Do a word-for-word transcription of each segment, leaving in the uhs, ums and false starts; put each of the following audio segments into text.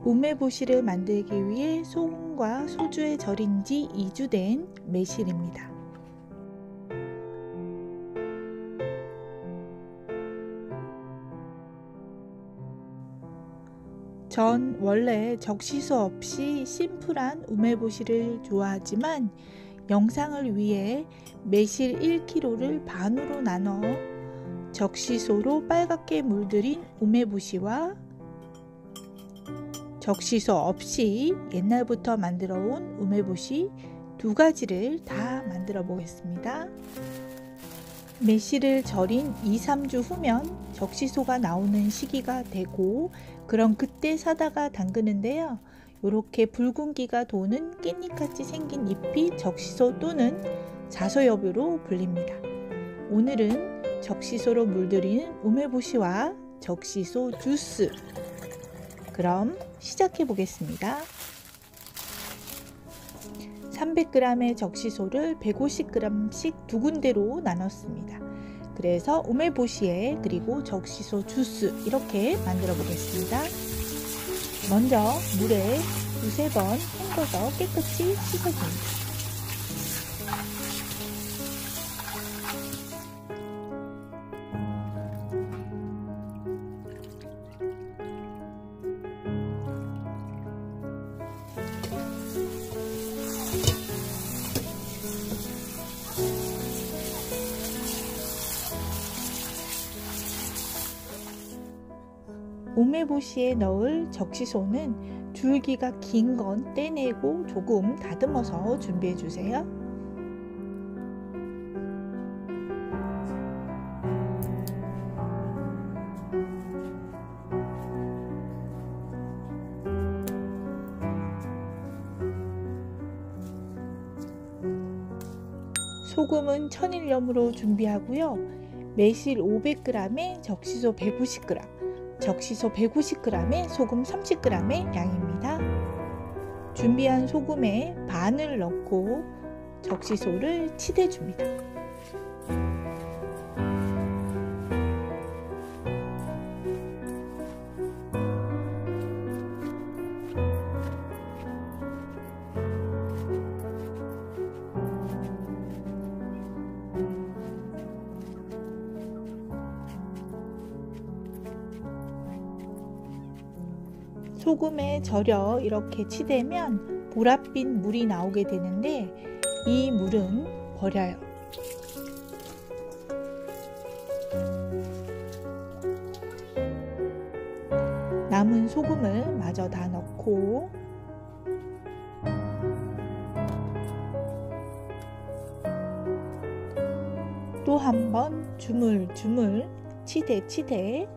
우메보시를 만들기 위해 소금과 소주에 절인 지 이 주 된 매실입니다. 전 원래 적시소 없이 심플한 우메보시를 좋아하지만 영상을 위해 매실 일 킬로그램를 반으로 나눠 적시소로 빨갛게 물들인 우메보시와 적시소 없이 옛날부터 만들어 온 우메보시 두 가지를 다 만들어 보겠습니다. 매실을 절인 이, 삼 주 후면 적시소가 나오는 시기가 되고 그럼 그때 사다가 담그는데요. 이렇게 붉은기가 도는 깻잎같이 생긴 잎이 적시소 또는 자소엽으로 불립니다. 오늘은 적시소로 물들이는 우메보시와 적시소 주스, 그럼 시작해 보겠습니다. 삼백 그램의 적시소를 백오십 그램씩 두 군데로 나눴습니다. 그래서 우메보시에 그리고 적시소 주스 이렇게 만들어 보겠습니다. 먼저 물에 두세 번 헹궈서 깨끗이 씻어줍니다. 우메보시에 넣을 적시소는 줄기가 긴 건 떼내고 조금 다듬어서 준비해 주세요. 소금은 천일염으로 준비하고요. 매실 오백 그램에 적시소 백오십 그램, 적시소 백오십 그램에 소금 삼십 그램의 양입니다. 준비한 소금에 반을 넣고 적시소를 치대 줍니다. 소금에 절여 이렇게 치대면 보랏빛 물이 나오게 되는데 이 물은 버려요. 남은 소금을 마저 다 넣고 또 한 번 주물주물 치대치대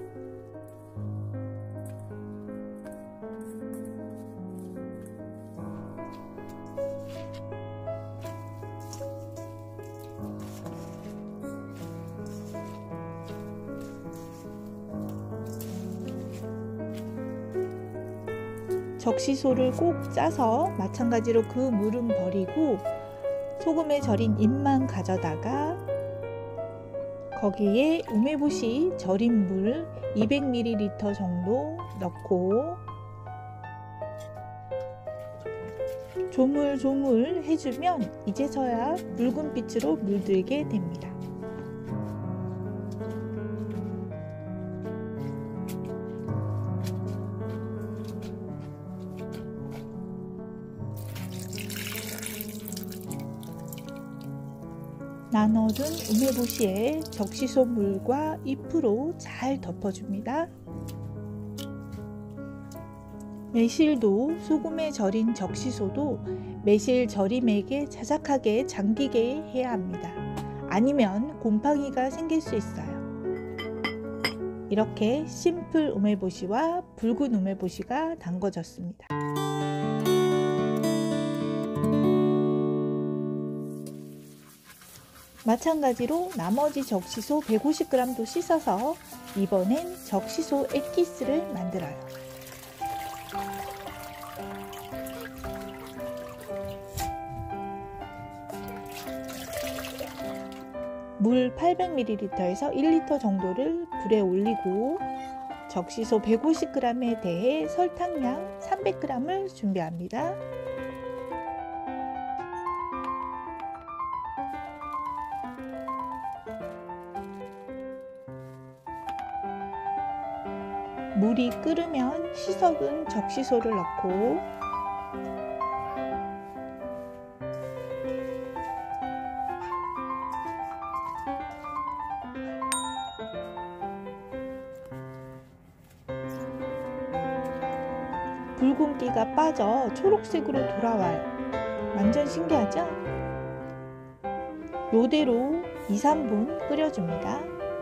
적시소를 꼭 짜서 마찬가지로 그 물은 버리고 소금에 절인 잎만 가져다가 거기에 우메보시 절인 물 이백 밀리리터 정도 넣고 조물조물 해주면 이제서야 붉은 빛으로 물들게 됩니다. 나눠둔 우메보시에 적시소 물과 잎으로 잘 덮어줍니다. 매실도 소금에 절인 적시소도 매실 절임액에 자작하게 잠기게 해야 합니다. 아니면 곰팡이가 생길 수 있어요. 이렇게 심플 우메보시와 붉은 우메보시가 담궈졌습니다. 마찬가지로 나머지 적시소 백오십 그램도 씻어서 이번엔 적시소 액기스를 만들어요. 물 팔백 밀리리터에서 일 리터 정도를 불에 올리고 적시소 백오십 그램에 대해 설탕량 삼백 그램을 준비합니다. 물이 끓으면 씻어둔 적시소를 넣고 붉은기가 빠져 초록색으로 돌아와요. 완전 신기하죠? 요대로 이, 삼 분 끓여줍니다.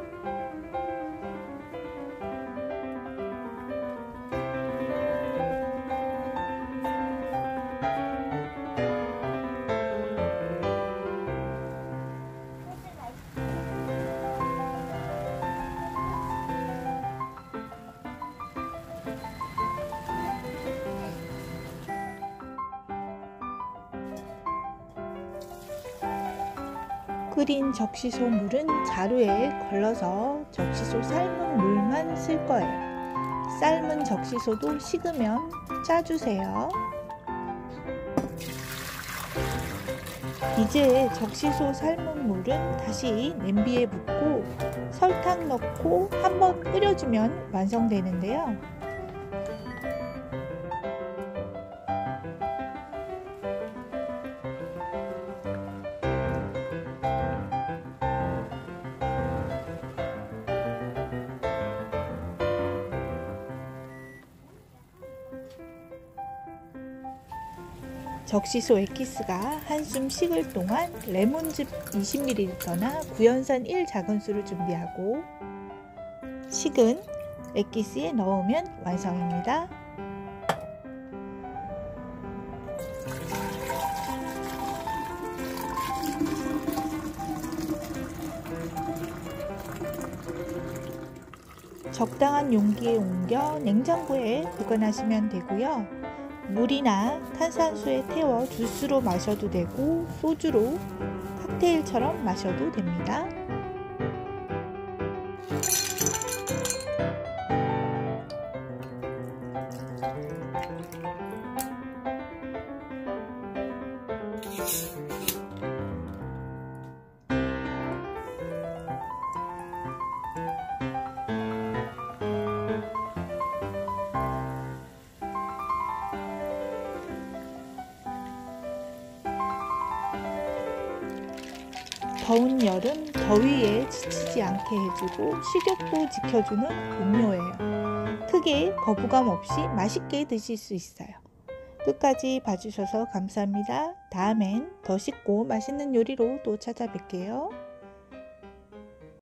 끓인 적시소 물은 자루에 걸러서 적시소 삶은 물만 쓸 거예요. 삶은 적시소도 식으면 짜주세요. 이제 적시소 삶은 물은 다시 냄비에 붓고 설탕 넣고 한번 끓여주면 완성되는데요. 적시소 엑기스가 한숨 식을 동안 레몬즙 이십 밀리리터나 구연산 일 작은술을 준비하고 식은 엑기스에 넣으면 완성입니다. 적당한 용기에 옮겨 냉장고에 보관하시면 되고요. 물이나 탄산수에 태워 주스로 마셔도 되고 소주로 칵테일처럼 마셔도 됩니다. 더운 여름 더위에 지치지 않게 해주고 식욕도 지켜주는 음료예요. 크게 거부감 없이 맛있게 드실 수 있어요. 끝까지 봐주셔서 감사합니다. 다음엔 더 쉽고 맛있는 요리로 또 찾아뵐게요.